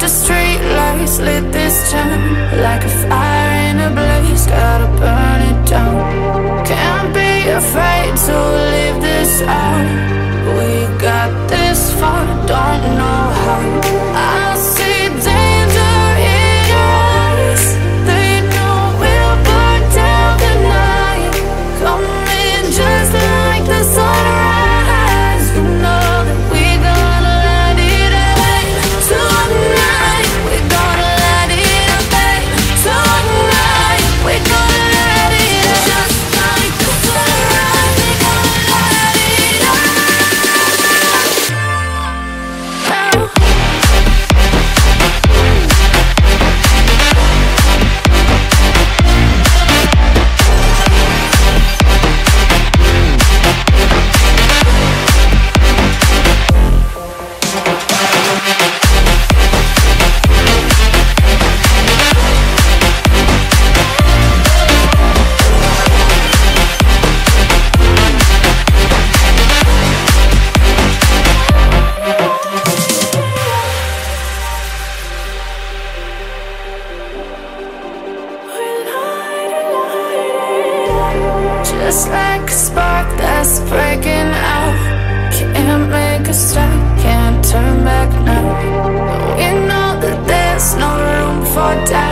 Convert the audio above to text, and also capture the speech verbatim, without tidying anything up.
the street lights lit this town like a fire in a blaze, gotta burn it down. Can't be afraid to leave this out. We got this far, don't know how. I see danger in your eyes. They know we'll burn down the night. Coming just like the sunrise. You know that we gonna light it up tonight. We gonna light it up tonight. We gonna light it up just like the sunrise. We gonna light it up now. Just like a spark that's breaking out. Can't make a stop, can't turn back now. We know that there's no room for doubt.